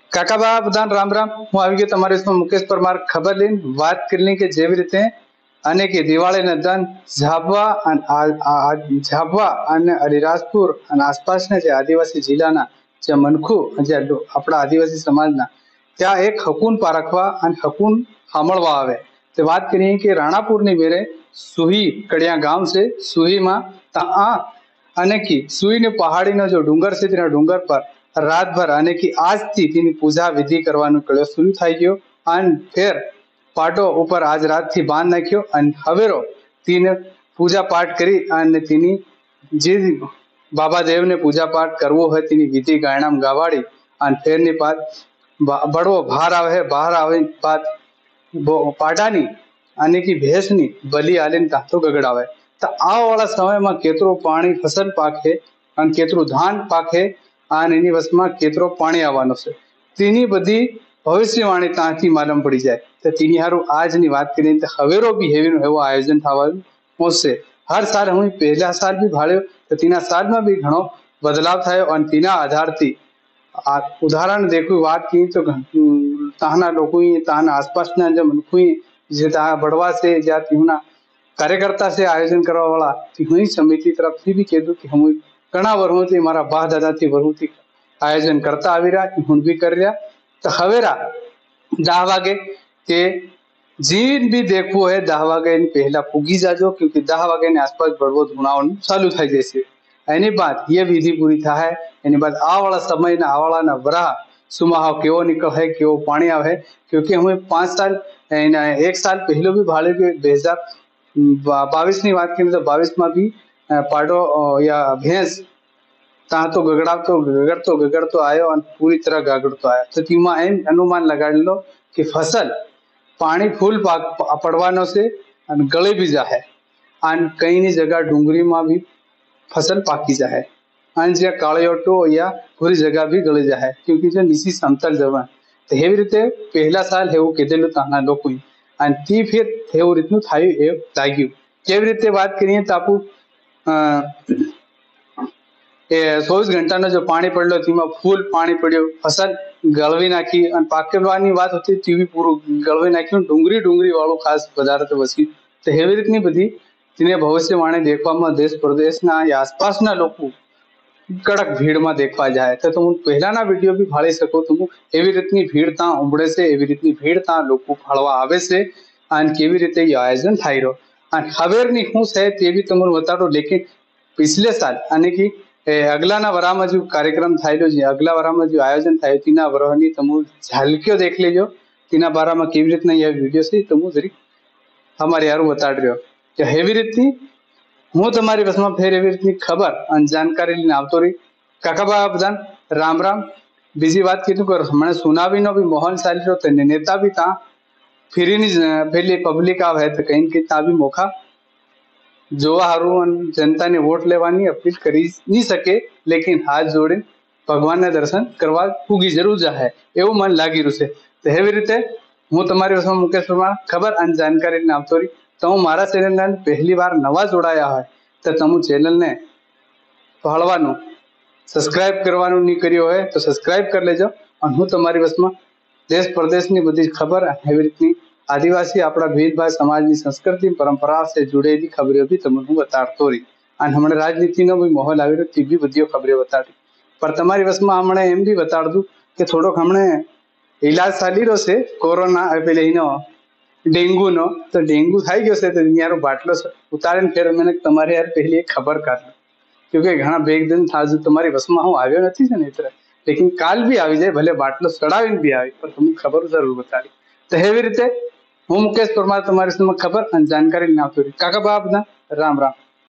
કાકાબા બધાને રામ રામ. હું આવી ગયો તમારી વિશે મુકેશ પરમાર ખબર લઈને વાત કરી લઈ કે જેવી રીતે અને કે દિવાળીના દન ઝાબવા અને હરિરાજપુર અને આસપાસના જે આદિવાસી જિલ્લાના જે મનખુ જે આપણા આદિવાસી સમાજના ત્યાં એક હકૂન પારખવા અને હકૂન સાંભળવા આવે. તે વાત કરીએ કે રાણાપુરની મેરે સુહી કડિયા ગામ છે. સુહીમાં અને કી સુહીની પહાડીનો જો ડુંગર છે તેના ડુંગર પર રાતભર અને કી આજથી તેની પૂજા વિધિ કરવાનું કળો શરૂ થઈ ગયો અને ફેર પાટો ઉપર આજ રાતથી બાંધ નાખ્યો અને હવેરો તેને પૂજા પાઠ કરી અને તેની જે બાબા દેવને પૂજા પાઠ કરવો હોય તેની વિધિ ગાયણામ ગાવાડી અને ફેરની પાત બળવો બહાર આવે બાદ પાડાની અને કી ભેંસની બલી આલીને તાતો ગગડાવે. તો આ વાળા સમયમાં કેટલું પાણી ફસલ પાકે અને કેટલું ધાન પાકે અને એની વસમાં કેટલો પાણી આવવાનો છે તેની બધી ભવિષ્યવાણી ત્યાંથી માલમ પડી જાય. તો તેની હારું આજની વાત કરીએ તો હવેરો બી હેવીનું એવું આયોજન થવાનું પહોંચશે. હર સાલ હું પહેલા સાલ બી ભાળ્યો તો તેના સાલમાં બી ઘણો બદલાવ થયો અને તેના આધારથી આ ઉદાહરણ દેખું વાત की તો ત્યાંના લોકો ત્યાંના આસપાસના જે મનુષ્ય જે ત્યાં બળવા છે જ્યાં તેના કાર્યકર્તા છે આયોજન કરવા વાળા તે સમિતિ તરફથી બી કીધું કે હું ઘણા વર્ષોથી મારા બા દાદાથી વર્ષોથી આયોજન કરતા આવી રહ્યા હું બી કરી રહ્યા. તો હવેરા 10 વાગે તે જીન भी देखવું है 10 વાગે પહેલા પૂગી જાજો क्योंकि 10 વાગ્યાની આસપાસ બળવો ધૂણાવાનું ચાલુ થઈ જશે. એની બાદ એ વિધિ પૂરી થાય એની બાદ આ વાળા સમયના આ વાળાના વરાહ સુમાહાવ કેવો નીકળે કેવો પાણી આવે क्योंकि હું 5 સાલ એક સાલ પહેલો બી ભાળે કે 2022 ની વાત કરીએ તો 22 માં બી પાડો યા ભેંસ ત્યાં તો ગગડતો આવ્યો અને પૂરી તરહ ગાગડતો આવ્યો. તો તેમાં એમ અનુમાન લગાડી લો કે ફસલ પાણી ફૂલ પડવાનો છે અને ગળી બી જાહે અને કઈની જગ્યા ડુંગળીમાં બી ફસલ પાકી જાહે અને જ્યાં કાળિયોટો યા પૂરી જગ્યા બી ગળી જાહે क्योंकि જો નીચી સમતલ જવા તો એવી રીતે પહેલા સાલ એવું કીધેલું ત્યાંના લોકોએ અને તે ફેર એવું રીતનું થયું એવું લાગ્યું. કેવી રીતે વાત કરીએ તો આપણું 24 ઘંટાનો જો પાણી પડ્યો તેમાં ફૂલ પાણી પડ્યું ફસલ ગળવી નાખી અને પાકવાની વાત હતી તેવી પૂરું ગળવી નાખ્યું ડુંગળી વાળું ખાસ વધારે તો વસ્યું. તો એવી રીતની બધી તેને ભવિષ્યવાણી દેખવામાં દેશ પ્રદેશના આસપાસના લોકો કડક ભીડમાં દેખવા જાય. તો હું પહેલાના વિડીયો બી ફાળી શકું તો એવી રીતની ભીડ ત્યાં ઉમડે છે એવી રીતની ભીડ ત્યાં લોકો ફાળવા આવે છે અને કેવી રીતે એ આયોજન થઈ રહ્યો અને ખબરની શું છે તે બી તમને બતાડો. લેકિન પિછલે સાલ અને કે અગલાના વરામાં જો કાર્યક્રમ થયેલો છે અગલા વરામાં જો આયોજન થયું તેના વરાની તમે ઝાલકીઓ દેખ લેજો તેના બારામાં કેવી રીતના એ વિડીયો છે તો હું જરીક અમારે યારું બતાડી રહ્યો કે એવી રીતની હું તમારી વસમાં ફેર એવી રીતની ખબર અને જાણકારી લઈને આવતો રહી. કાકાબા બધા રામ રામ. બીજી વાત કીધું કે હમણાં સુનાવીનો બી માહોલ ચાલી રહ્યો તો નેતા બી ત્યાં ફીરીની પેલી પબ્લિક આવે તો કઈ ને કઈ ત્યાં બી મોખા જોવા હારું અને જનતાને વોટ લેવાની અપીલ કરી નહીં શકે લેકિન હાથ જોડીને ભગવાનના દર્શન કરવા પૂગી જરૂર જાહે એવું મને લાગી રહ્યું છે. તો એવી રીતે હું તમારી વસમાં મુકેશ પરમાર ખબર અને જાણકારી લઈને આવતો રહી. તો હું મારા ચેનલને પહેલી વાર નવા જોડાયા હોય તો તમે ચેનલને ભાળવાનું સબસ્ક્રાઇબ કરવાનું નહીં કર્યું હોય તો સબસ્ક્રાઇબ કરી લેજો અને હું તમારી વસમાં દેશ પ્રદેશની બધી ખબર એવી રીતની આદિવાસી આપણા ભીલભાઈ સમાજની સંસ્કૃતિ પરંપરા से जुड़ेली खबरें भी તમને હું બતાડતો રહી અને હમણાં રાજનીતિનો બી માહોલ આવી રહ્યો તે બી બધી ખબરો બતાડી પણ તમારી વસમાં હમણાં એમ બી બતાડ દઉં કે થોડોક હમણાં ઇલાજ ચાલી રહ્યો છે કોરોના પેલે એનો ડેન્ગ્યુનો. તો ડેન્ગ્યુ થઈ ગયો છે તો યાર બાટલો ઉતારીને ફેર મને તમારે યાર પહેલી એક ખબર કાઢી क्योंकि ઘણા બે દિન થાજુ તમારી વસમાં હું આવ્યો નથી છે ને એટલે લેકિન કાલ બી આવી જાય ભલે બાટલો ચડાવીને બી આવી પણ તમને ખબર જરૂર બતાડી. તો એવી રીતે હું મુકેશ પરમાર તમારી સામે ખબર અને જાણકારી લઈને આવતો રહી. કાકા બા બધા રામ રામ.